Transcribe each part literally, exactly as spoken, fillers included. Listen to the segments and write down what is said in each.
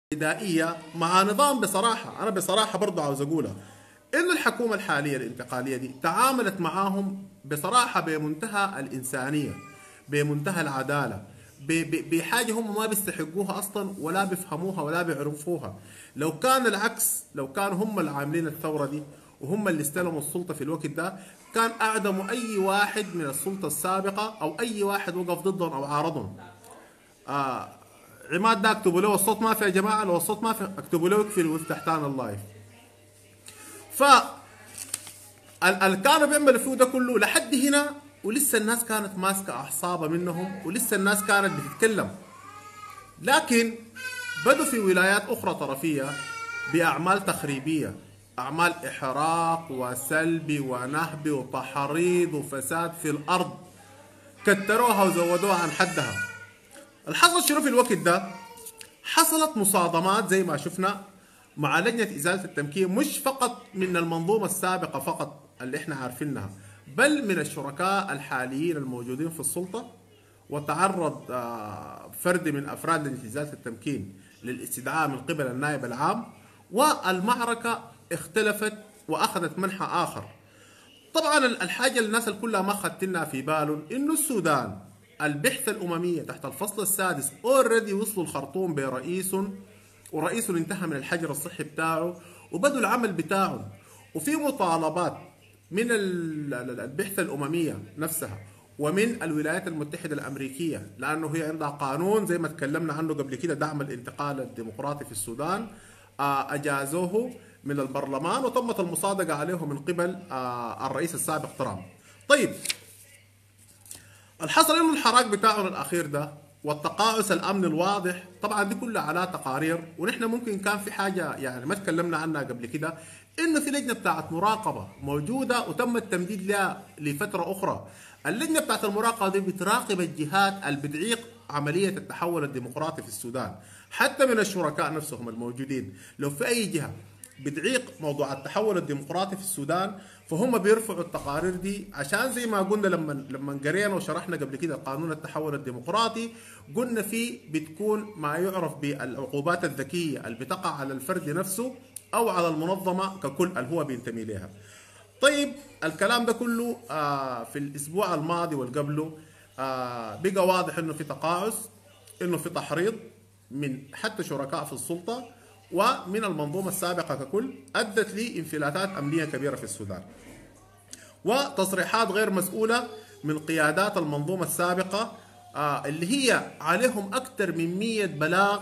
بدائية مع نظام. بصراحة أنا بصراحة برضو عاوز أقولها إنه الحكومة الحالية الانتقالية دي تعاملت معاهم بصراحة بمنتهى الإنسانية، بمنتهى العدالة، ب- ب- بحاجة هم ما بيستحقوها أصلا ولا بيفهموها ولا بيعرفوها. لو كان العكس، لو كان هم اللي عاملين الثورة دي وهم اللي استلموا السلطة في الوقت ده، كان أعدموا أي واحد من السلطة السابقة أو أي واحد وقف ضدهم أو عارضهم. آه عماد ده اكتبوا له الصوت ما في يا جماعه، لو الصوت ما في اكتبوا له يقفل ويفتح تاني اللايف. ف اللي كانوا بيعملوا فيه ده كله لحد هنا، ولسه الناس كانت ماسكه اعصابها منهم، ولسه الناس كانت بتتكلم. لكن بدوا في ولايات اخرى طرفيه باعمال تخريبيه، اعمال احراق وسلب ونهب وتحريض وفساد في الارض، كتروها وزودوها عن حدها. الحصل شنو في الوقت ده؟ حصلت مصادمات زي ما شفنا مع لجنة إزالة التمكين، مش فقط من المنظومة السابقة فقط اللي احنا عارفينها، بل من الشركاء الحاليين الموجودين في السلطة. وتعرض آه، فرد من أفراد لجنة إزالة التمكين للاستدعاء من قبل النائب العام، والمعركة اختلفت وأخذت منحى آخر. طبعا الحاجه اللي الناس كلها ما خدتنا في بالهم انه السودان البعثه الامميه تحت الفصل السادس اوريدي وصلوا الخرطوم برئيس، ورئيسه انتهى من الحجر الصحي بتاعه وبدوا العمل بتاعهم. وفي مطالبات من البعثه الامميه نفسها ومن الولايات المتحده الامريكيه، لانه هي عندها قانون زي ما تكلمنا عنه قبل كده، دعم الانتقال الديمقراطي في السودان. آه، اجازوه من البرلمان وتمت المصادقه عليه من قبل آه، الرئيس السابق ترامب. طيب، الحصل انه الحراك بتاعهم الاخير ده والتقاعس الامني الواضح، طبعا دي كلها على تقارير، ونحن ممكن كان في حاجه يعني ما تكلمنا عنها قبل كده، انه في لجنه بتاعت مراقبه موجوده وتم التمديد لها لفتره اخرى. اللجنه بتاعت المراقبه دي بتراقب الجهات اللي بتعيق عمليه التحول الديمقراطي في السودان، حتى من الشركاء نفسهم الموجودين. لو في اي جهه بتعيق موضوع التحول الديمقراطي في السودان، فهم بيرفعوا التقارير دي، عشان زي ما قلنا لما لما قرينا وشرحنا قبل كده قانون التحول الديمقراطي، قلنا فيه بتكون ما يعرف بالعقوبات الذكيه اللي بتقع على الفرد نفسه او على المنظمه ككل اللي هو بينتمي لها. طيب، الكلام ده كله آه في الاسبوع الماضي والقبله آه بقى واضح انه في تقاعس، انه في تحريض من حتى شركاء في السلطه ومن المنظومه السابقه ككل، ادت لانفلاتات امنيه كبيره في السودان، وتصريحات غير مسؤوله من قيادات المنظومه السابقه آه اللي هي عليهم اكثر من مية بلاغ.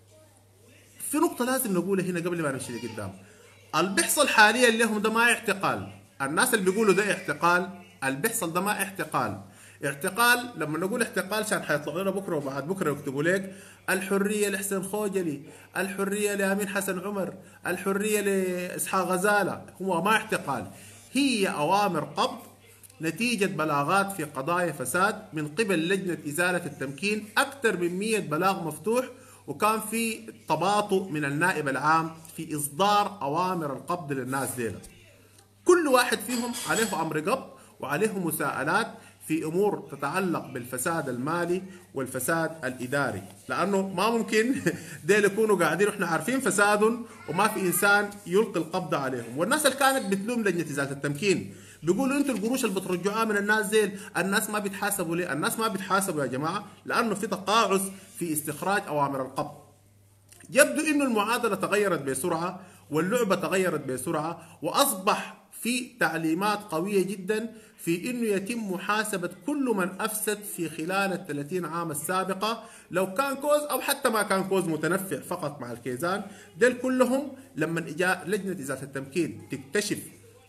في نقطة لازم نقولها هنا قبل ما نمشي لقدام. اللي بيحصل حاليا لهم ده ما اعتقال. الناس اللي بيقولوا ده اعتقال، اللي بيحصل ده ما اعتقال. اعتقال لما نقول اعتقال عشان حيطلعوا لنا بكره وبعد بكره يكتبوا لك الحريه لحسين خوجلي، الحريه لامين حسن عمر، الحريه لاسحاق غزاله. هو ما اعتقال، هي اوامر قبض نتيجة بلاغات في قضايا فساد من قبل لجنة إزالة التمكين، أكثر من مية بلاغ مفتوح، وكان في تباطؤ من النائب العام في إصدار أوامر القبض للناس ديلا. كل واحد فيهم عليه أمر قبض وعليه مساءلات في أمور تتعلق بالفساد المالي والفساد الإداري، لأنه ما ممكن ديل يكونوا قاعدين وإحنا عارفين فسادهم وما في إنسان يلقي القبض عليهم. والناس اللي كانت بتلوم لجنة إزالة التمكين بيقولوا انتوا القروش اللي بترجعوها من الناس ديل الناس ما بيتحاسبوا ليه؟ الناس ما بيتحاسبوا يا جماعه لانه في تقاعس في استخراج اوامر القبض. يبدو انه المعادله تغيرت بسرعه واللعبه تغيرت بسرعه، واصبح في تعليمات قويه جدا في انه يتم محاسبه كل من افسد في خلال ال ثلاثين عام السابقه، لو كان كوز او حتى ما كان كوز متنفع فقط مع الكيزان. ديل كلهم لما اجى لجنه ازاله التمكين تكتشف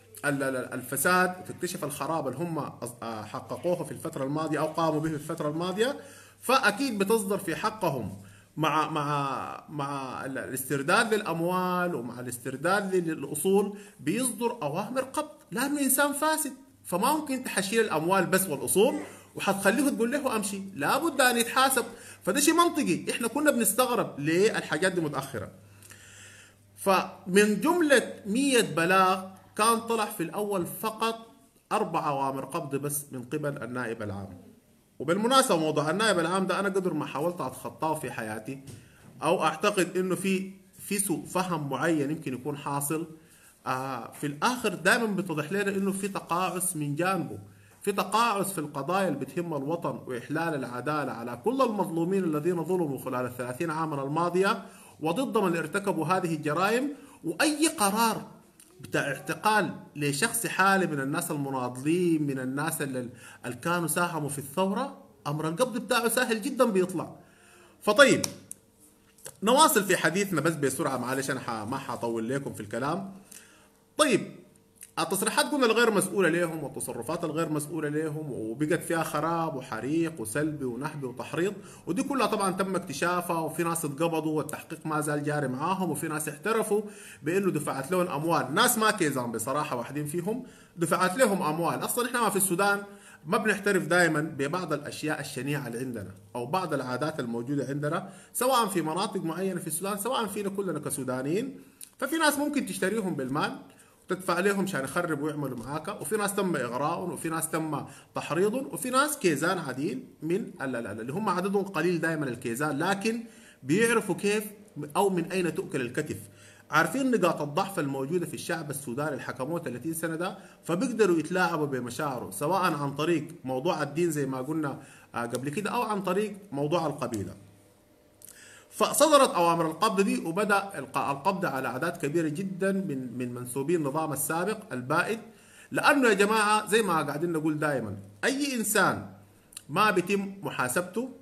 الفساد، تكتشف الخراب اللي هم حققوه في الفترة الماضية أو قاموا به في الفترة الماضية، فأكيد بتصدر في حقهم مع مع مع الاسترداد للأموال ومع الاسترداد للأصول بيصدر أوامر قبض، لأنه إنسان فاسد. فما ممكن تحشيل الأموال بس والأصول وحتخليه تقول له أمشي، لابد أن يتحاسب. فده شيء منطقي، إحنا كنا بنستغرب ليه الحاجات دي متأخرة. فمن جملة مية بلاغ كان طلع في الأول فقط أربع أوامر قبض بس من قبل النائب العام. وبالمناسبة موضوع النائب العام ده أنا قدر ما حاولت أتخطاه في حياتي، او اعتقد انه في في سوء فهم معين يمكن يكون حاصل. آه في الاخر دائما بيتضح لنا انه في تقاعس من جانبه، في تقاعس في القضايا اللي بتهم الوطن واحلال العداله على كل المظلومين الذين ظلموا خلال الثلاثين عاما الماضيه، وضد من ارتكبوا هذه الجرائم. واي قرار بتاع اعتقال لشخص حالي من الناس المناضلين، من الناس اللي, اللي كانوا ساهموا في الثوره، امر القبض بتاعه سهل جدا بيطلع. فطيب نواصل في حديثنا بس بسرعه، معلش انا ما حطول لكم في الكلام. طيب التصريحات قلنا الغير مسؤوله لهم والتصرفات الغير مسؤوله لهم، وبقت فيها خراب وحريق وسلبي ونهب وتحريض، ودي كلها طبعا تم اكتشافها، وفي ناس اتقبضوا والتحقيق ما زال جاري معاهم، وفي ناس احترفوا بانه دفعت لهم اموال، ناس ما كيزان بصراحه واحدين فيهم دفعت لهم اموال. اصلا احنا ما في السودان ما بنحترف دائما ببعض الاشياء الشنيعه اللي عندنا او بعض العادات الموجوده عندنا، سواء في مناطق معينه في السودان، سواء فينا كلنا كسودانيين. ففي ناس ممكن تشتريهم بالمال تدفع لهم عشان يخربوا ويعملوا معاك، وفي ناس تم اغراءهم، وفي ناس تم تحريضهم، وفي ناس كيزان عاديين من اللي هم عددهم قليل دائما الكيزان، لكن بيعرفوا كيف او من اين تؤكل الكتف، عارفين نقاط الضعف الموجوده في الشعب السوداني اللي حكموه ثلاثين سنه ده، فبيقدروا يتلاعبوا بمشاعره، سواء عن طريق موضوع الدين زي ما قلنا قبل كده، او عن طريق موضوع القبيله. فصدرت اوامر القبض دي، وبدا القبض على اعداد كبيره جدا من من منسوبي النظام السابق البائد، لانه يا جماعه زي ما قاعدين نقول دائما، اي انسان ما بيتم محاسبته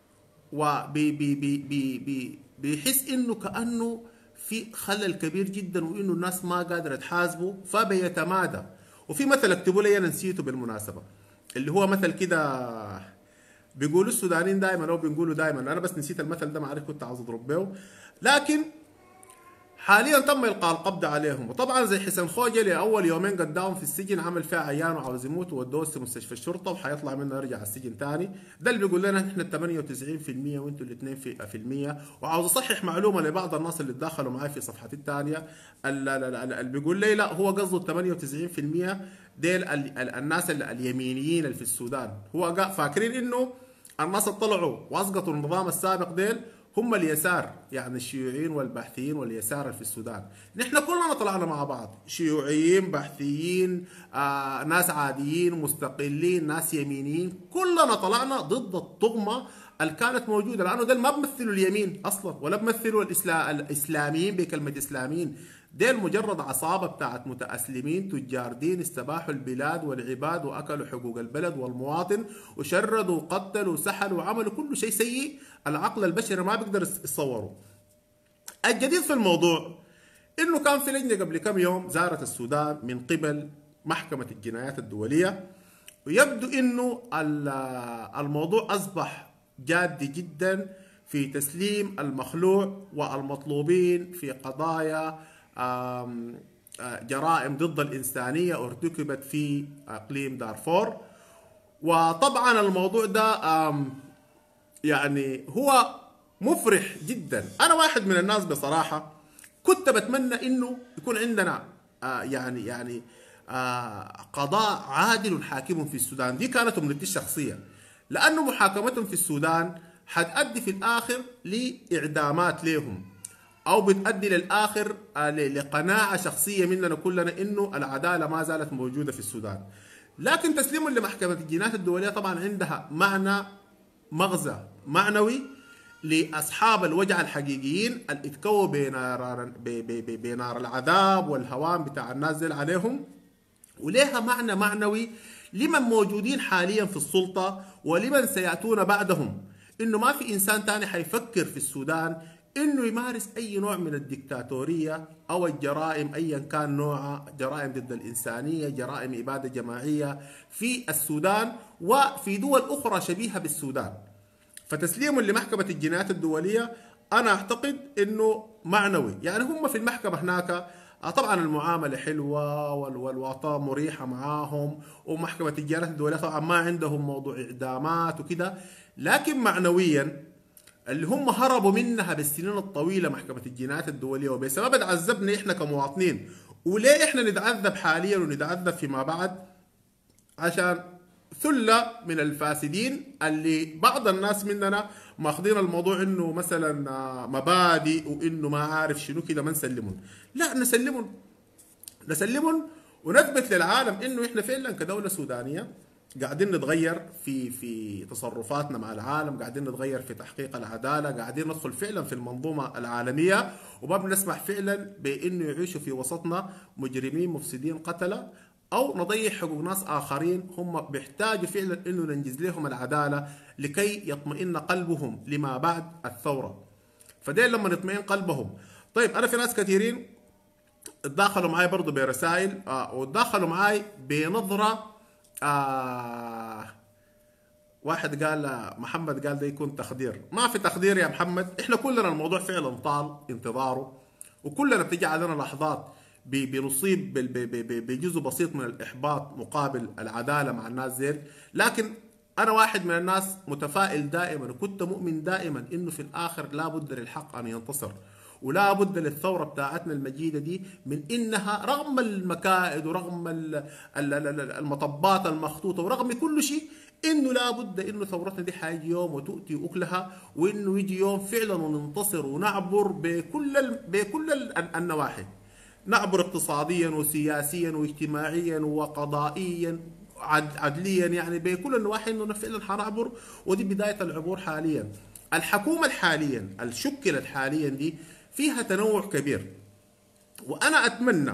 وبيحس انه كانه في خلل كبير جدا، وانه الناس ما قادره تحاسبه، فبيتمادى. وفي مثل اكتبوا لي انا نسيته بالمناسبه، اللي هو مثل كده بيقولوا السودانيين دائما او بنقولوا دائما، انا بس نسيت المثل ده ما عارف كنت عاوز اضرب به، لكن حاليا تم القاء القبض عليهم. وطبعا زي حسن خوجلي اول يومين قدامهم في السجن عمل فيها عيان وعاوز يموت، وودوه مستشفى الشرطه وحيطلع منه يرجع السجن ثاني. ده اللي بيقول لنا احنا ثمانية وتسعين بالمئة وانتم الاثنين في المية. وعاوز اصحح معلومه لبعض الناس اللي تداخلوا معي في صفحتي الثانيه، اللي بيقول لي لا هو قصده ثمانية وتسعين بالمئة ديل الناس اليمينيين اللي في السودان، هو فاكرين انه الناس اللي طلعوا واسقطوا النظام السابق ديل هم اليسار، يعني الشيوعيين والبحثيين واليسار في السودان. نحن كلنا طلعنا مع بعض، شيوعيين، بحثيين، آه، ناس عاديين، مستقلين، ناس يمينيين، كلنا طلعنا ضد الطغمة اللي كانت موجودة، لأنه ديل ما بمثلوا اليمين أصلا، ولا بمثلوا الإسلاميين بكلمة إسلاميين، ديل مجرد عصابة بتاعت متأسلمين تجار دين استباحوا البلاد والعباد وأكلوا حقوق البلد والمواطن وشردوا وقتلوا وسحلوا وعملوا كل شيء سيء العقل البشري ما بيقدر يتصوره. الجديد في الموضوع إنه كان في لجنة قبل كم يوم زارت السودان من قبل محكمة الجنايات الدولية، ويبدو إنه الموضوع أصبح جاد جدا في تسليم المخلوع والمطلوبين في قضايا جرائم ضد الإنسانية ارتكبت في إقليم دارفور. وطبعا الموضوع ده يعني هو مفرح جدا. أنا واحد من الناس بصراحة كنت بتمنى إنه يكون عندنا يعني يعني قضاء عادل حاكم في السودان، دي كانت أمنيتي الشخصية، لأنه محاكمتهم في السودان حتأدي في الآخر لإعدامات لهم، أو بتأدي للآخر لقناعة شخصية مننا كلنا إنه العدالة ما زالت موجودة في السودان. لكن تسليمه لمحكمة الجنايات الدولية طبعا عندها معنى مغزى معنوي لأصحاب الوجع الحقيقيين اللي اتكووا بنار بنار العذاب والهوان بتاع الناس دي عليهم، وليها معنى معنوي لمن موجودين حاليا في السلطة ولمن سيأتون بعدهم، إنه ما في إنسان تاني حيفكر في السودان انه يمارس اي نوع من الدكتاتوريه او الجرائم ايا كان نوعها، جرائم ضد الانسانيه، جرائم اباده جماعيه في السودان وفي دول اخرى شبيهه بالسودان. فتسليمه لمحكمه الجنايات الدوليه انا اعتقد انه معنوي، يعني هم في المحكمه هناك طبعا المعامله حلوه والوطاه مريحه معاهم، ومحكمه الجنايات الدوليه طبعا ما عندهم موضوع اعدامات وكده، لكن معنويا اللي هم هربوا منها بالسنين الطويله محكمه الجنايات الدوليه، وبسبب تعذبنا احنا كمواطنين، وليه احنا نتعذب حاليا ونتعذب فيما بعد؟ عشان ثله من الفاسدين اللي بعض الناس مننا ماخذين الموضوع انه مثلا آه، مبادئ وانه ما عارف شنو كده، ما نسلمهم. لا، نسلمهم نسلمهم ونثبت للعالم انه احنا فعلا كدوله سودانيه قاعدين نتغير في في تصرفاتنا مع العالم، قاعدين نتغير في تحقيق العداله، قاعدين ندخل فعلا في المنظومه العالميه، وما بنسمح فعلا بانه يعيشوا في وسطنا مجرمين مفسدين قتله، او نضيع حقوق ناس اخرين هم بيحتاجوا فعلا انه ننجز لهم العداله لكي يطمئن قلبهم لما بعد الثوره. فديل لما يطمئن قلبهم. طيب انا في ناس كثيرين اتداخلوا معي برضه برسائل آه واتداخلوا معي بنظره آه واحد قال آه، محمد قال ده يكون تخدير. ما في تخدير يا محمد، احنا كلنا الموضوع فعلا طال انتظاره، وكلنا بتجي علينا لحظات ب- بنصيب بال- ب- ب- ب- بجزء بسيط من الاحباط مقابل العداله مع الناس زين. لكن انا واحد من الناس متفائل دائما، وكنت مؤمن دائما انه في الاخر لا بد للحق ان ينتصر، ولا بد للثوره بتاعتنا المجيده دي من انها رغم المكائد ورغم ال- ال- ال- ال- المطبات المخطوطه ورغم كل شيء، انه لا بد انه ثورتنا دي حيجي يوم وتؤتي اكلها، وانه يجي يوم فعلا وننتصر ونعبر بكل ال... بكل ال- النواحي، نعبر اقتصاديا وسياسيا واجتماعيا وقضائيا عد- عدليا، يعني بكل النواحي انه فعلا حنعبر، ودي بدايه العبور حاليا. الحكومه الحاليا الشكلت حاليا دي فيها تنوع كبير، وانا اتمنى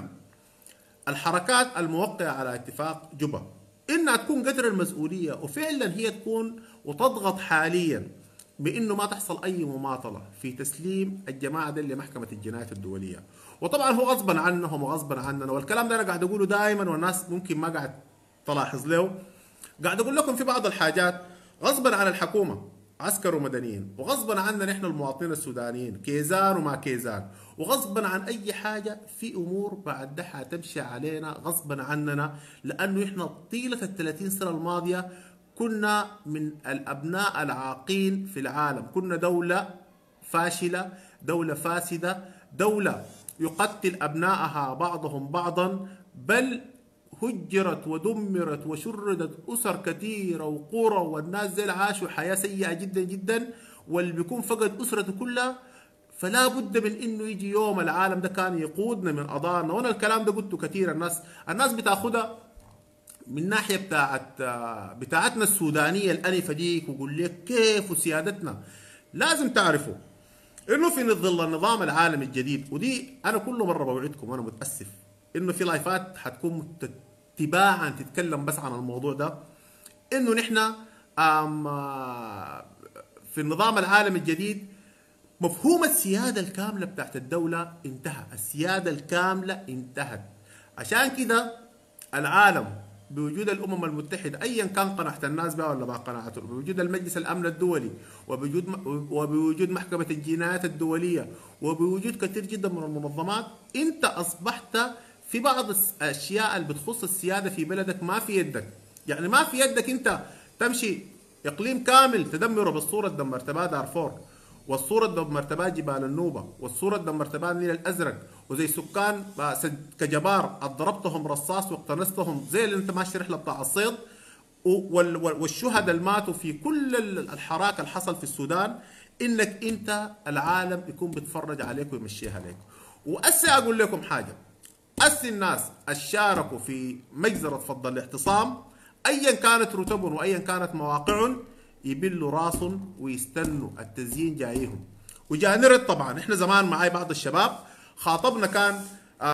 الحركات الموقعه على اتفاق جوبا انها تكون قدر المسؤوليه، وفعلا هي تكون وتضغط حاليا بانه ما تحصل اي مماطله في تسليم الجماعه دي لمحكمه الجنايات الدوليه. وطبعا هو غصبا عنهم وغصبا عننا، والكلام ده انا قاعد اقوله دائما والناس ممكن ما قاعد تلاحظ له. قاعد اقول لكم في بعض الحاجات غصبا عن الحكومه عسكر ومدنيين، وغصبا عنا نحن المواطنين السودانيين كيزان وما كيزان، وغصبا عن اي حاجه في امور بعد ده حتمشي علينا غصبا عننا، لانه احنا طيله ال ثلاثين سنه الماضيه كنا من الابناء العاقين في العالم، كنا دوله فاشله، دوله فاسده، دوله يقتل ابنائها بعضهم بعضا، بل هجرت ودمرت وشردت اسر كثيره وقرى، والناس زي عاشوا حياه سيئه جدا جدا، واللي بيكون فقد اسرته كلها. فلا بد من انه يجي يوم العالم ده كان يقودنا من اضارنا، وانا الكلام ده قلته كثير. الناس الناس بتاخدها من ناحيه بتاعت بتاعتنا السودانيه الانفه ديك، ويقول لك كيف وسيادتنا. لازم تعرفوا انه في ظل النظام العالمي الجديد، ودي انا كل مره بوعدكم وانا متاسف انه في لايفات حتكون تباعا تتكلم بس عن الموضوع ده، انه نحن آم، آه، في النظام العالمي الجديد مفهوم السيادة الكاملة بتاعت الدولة انتهى، السيادة الكاملة انتهت. عشان كده العالم بوجود الأمم المتحدة أيا كان قنعت الناس بها ولا ما قنعتهم، بوجود المجلس الأمن الدولي، وبوجود وبوجود محكمة الجنايات الدولية، وبوجود كثير جدا من المنظمات، أنت أصبحت في بعض الأشياء اللي بتخص السيادة في بلدك ما في يدك. يعني ما في يدك أنت تمشي إقليم كامل تدمره بالصورة دمرت بها دارفور، والصورة دمرت بها جبال النوبة، والصورة دمرت بها النيل الأزرق، وزي سكان كجبار ضربتهم رصاص واقتنصتهم زي اللي انت ماشي رحلة بتاع الصيد، والشهداء اللي ماتوا في كل الحراك اللي حصل في السودان، انك انت العالم يكون بيتفرج عليك ويمشيها عليك. وأسي أقول لكم حاجة، أسي الناس الشاركوا في مجزرة فض الاعتصام أيا كانت رتبهم وأيا كانت مواقعهم يبلوا راسهم ويستنوا التزيين جايهم. وجاء نرد طبعا، احنا زمان معاي بعض الشباب خاطبنا كان